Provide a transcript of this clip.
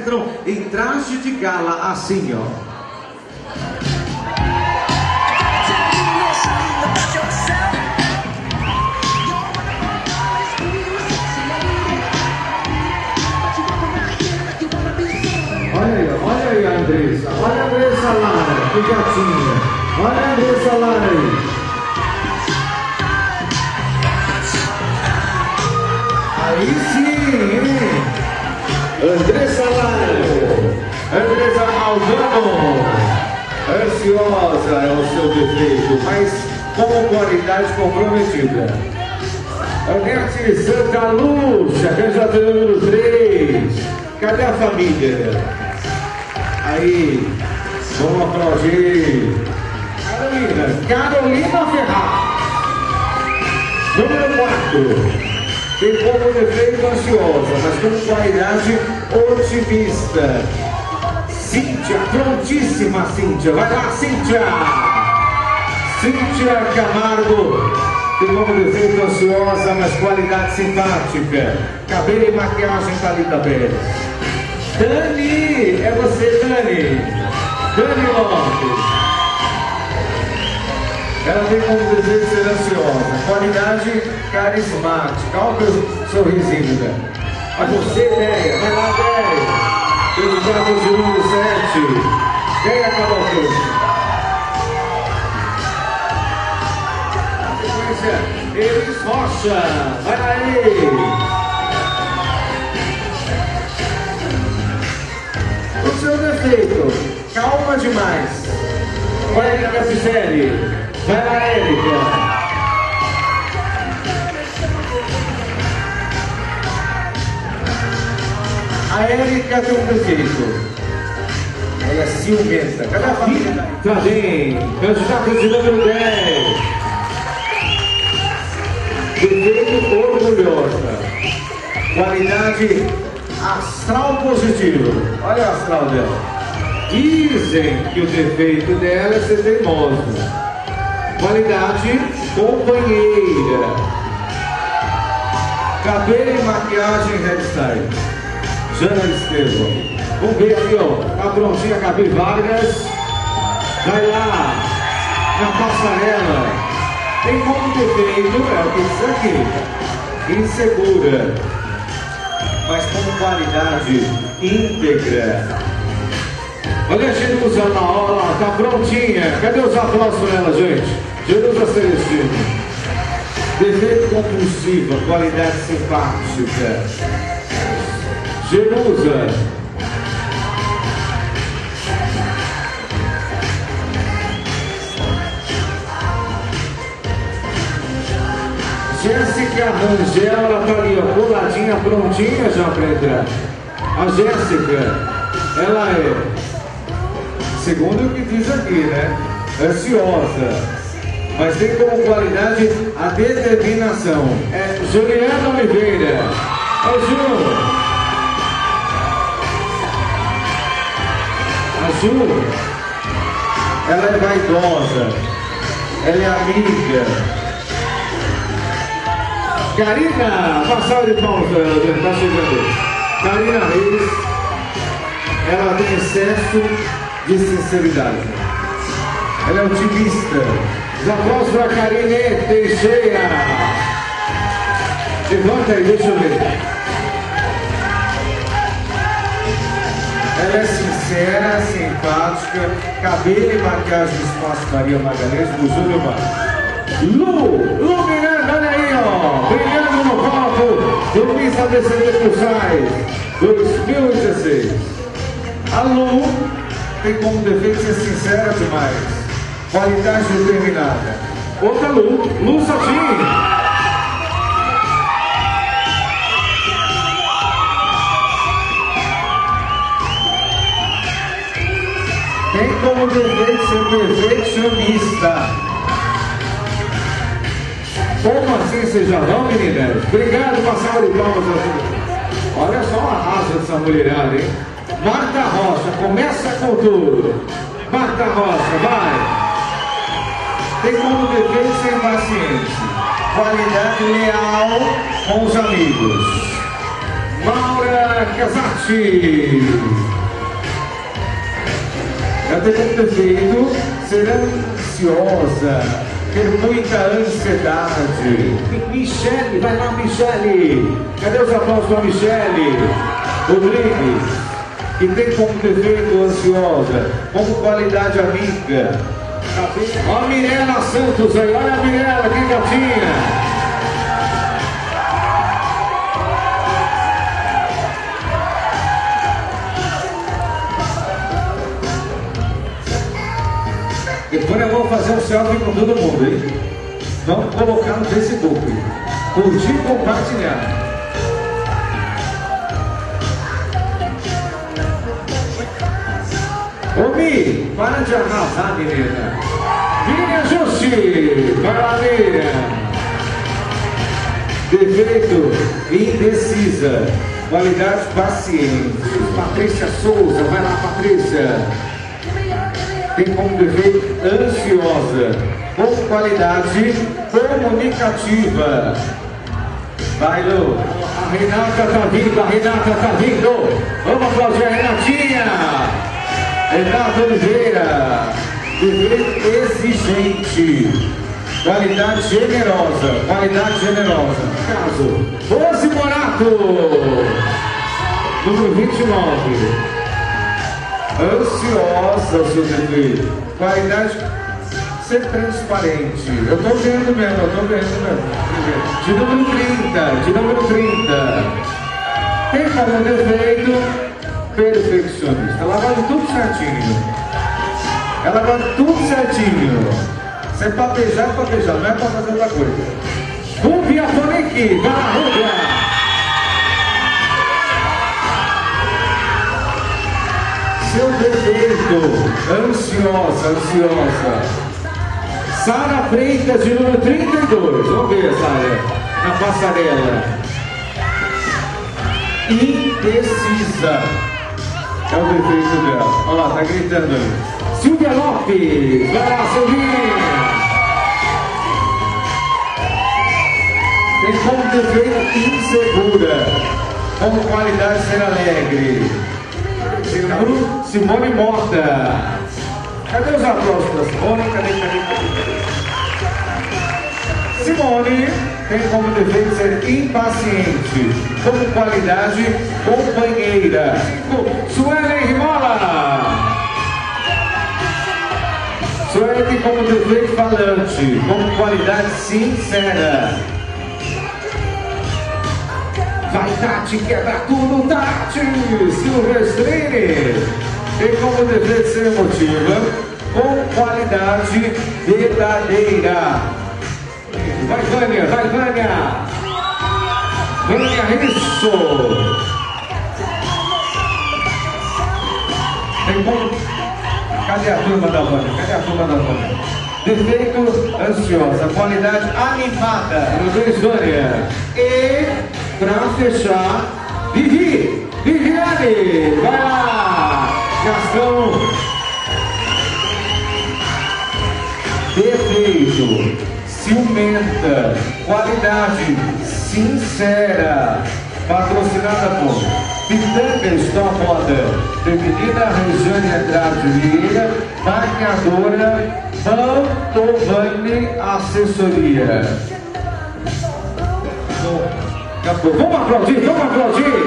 entram em traje de gala assim, ó. Olha aí a Andressa. Olha a Andressa Lara, que gatinha. Olha a Andressa Lara aí. Aí sim, hein? Andressa Lara. Andressa Aldano. Ansiosa é o seu defeito, mas com qualidade comprometida. Anete Santa Lúcia, candidato número 3. Cadê a família? Aí, vamos aplaudir. Carolina Ferraz. Número 4. Tem como defeito ansiosa, mas com qualidade otimista. Cíntia, prontíssima Cíntia. Vai lá, Cíntia. Cíntia Camargo. Tem como defeito ansiosa, mas qualidade simpática. Cabelo e maquiagem Thalita Pérez. Dani, é você, Dani. Dani Lopes. Ela tem como desejo ser ansiosa, qualidade carismática. Olha o sorrisinho dela. A você, Déia. Vai lá, Déia. Candidato de número 7. Déia Cavalcante. Na sequência, Elis Rocha. Vai lá, Elis. O seu defeito, calma demais. Vai, Erika Picelli. Vai lá, Erika. A Erika tem um defeito. Ela é ciumenta. Cadê a família? Também, candidato de número 10. Defeito orgulhosa. Qualidade astral positivo. Olha o astral dela. Dizem que o defeito dela é ser teimoso. Qualidade companheira. Cabelo e maquiagem hairstyle. Jana Estevam. Vamos ver aqui, ó. Tá prontinha a Gabi Vargas. Vai lá na passarela. Tem como defeito, é o que diz aqui. Insegura, mas com qualidade íntegra. Olha a Jerusa na hora, tá prontinha. Cadê os aplausos para ela, gente? Jerusa Celestino. Defeito compulsiva, qualidade simpática. Jerusa. Jéssica Rangel, ela tá ali, ó, coladinha, prontinha já para entrar. A Jéssica, ela é, segundo o que diz aqui, né? Ansiosa, mas tem como qualidade a determinação. É Juliana Oliveira. É Ju. A Ju, ela é vaidosa, ela é amiga. Karina, passada de palmas, tá chegando. Karina Reis, ela tem excesso de sinceridade. Ela é otimista. Os aplausos para Karine Teixeira. Levanta aí, deixa eu ver. Ela é sincera, simpática, cabelo e maquiagem do Espaço Maria Magalhães, do Júlio Mar. Lu Miranda, olha aí, ó, brilhando no palco do Miss ABCD Cursais 2016. A Lu tem como defeito ser sincera demais, qualidade determinada. Outra Lu Satin. Tem como defeito ser perfeccionista. Como assim vocês já vão, meninas? Obrigado, passar de palmas. Olha só a raça dessa mulherada, hein? Marta Rocha, começa com tudo. Marta Rocha, vai. Tem como defeito ser paciência. Qualidade leal com os amigos. Maura Casati. Ela tem como defeito ser ansiosa, ter muita ansiedade. Michele, vai lá, Michele. Cadê os aplausos para Michele Rodrigues, que tem como defeito ansiosa, como qualidade amiga? Ó a Mirela Santos aí, olha a Mirela, que gatinha. Depois eu vou fazer um selfie com todo mundo, hein? Vamos colocar no Facebook. Curtir e compartilhar. Ô Mi, para de arrasar, menina. Miriam Justi, vai lá, Miriam. Defeito, indecisa. Qualidade, paciente. Patrícia Souza, vai lá, Patrícia. Tem como defeito ansiosa, com qualidade comunicativa. Vai, Lu. A Renata tá vindo, a Renata tá vindo. Vamos aplaudir a Renatinha. Renata Oliveira. Defeito exigente. Qualidade generosa. Qualidade generosa. Caso, Rose Morato. Número 29. Ansiosa, o seu defeito. Qualidade, ser transparente. Eu tô vendo mesmo, eu tô vendo mesmo. De número 30, de número 30. Tem como defeito perfeccionista. Ela vai tudo certinho. Ela vai tudo certinho. Se é pra beijar, não é pra fazer outra coisa. Rúbia Tonique, vai lá, Rúbia. Seu defeito, ansiosa. Sara Freitas, de número 32. Vamos ver, Sara, na passarela. Indecisa. É o defeito dela. Olha lá, tá gritando ali. Silvia Lopes. Vai lá, Silvinha. Tem como defeito insegura. Como qualidade ser alegre. Simone Mota. Cadê os aplausos para Simone? Cadê? Simone tem como defeito ser impaciente, como qualidade companheira. Suelen Rimola. Suelen tem como defeito falante, como qualidade sincera. Vai, Tati, quebra tudo, Tati! Silvestrini tem como defeito ser emotiva, com qualidade verdadeira. Vai, Vânia, vai, Vânia! Vânia, isso! Tem como... Cadê a turma da Vânia? Cadê a turma da Vânia? Defeito ansiosa, qualidade animada. Vânia. E... Pra fechar, Viviane, vai lá, Gastão. Defeito, ciumenta, qualidade, sincera, patrocinada por Pitanga Stop Moda, Feminina Regiane Andrade Vieira, maquiadora Mantovani Assessoria. Vamos aplaudir, vamos aplaudir!